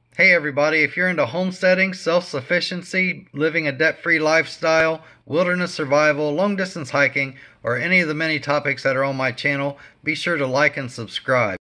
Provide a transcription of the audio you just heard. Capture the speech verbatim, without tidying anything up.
Hey everybody, if you're into homesteading, self-sufficiency, living a debt-free lifestyle, wilderness survival, long-distance hiking, or any of the many topics that are on my channel, be sure to like and subscribe.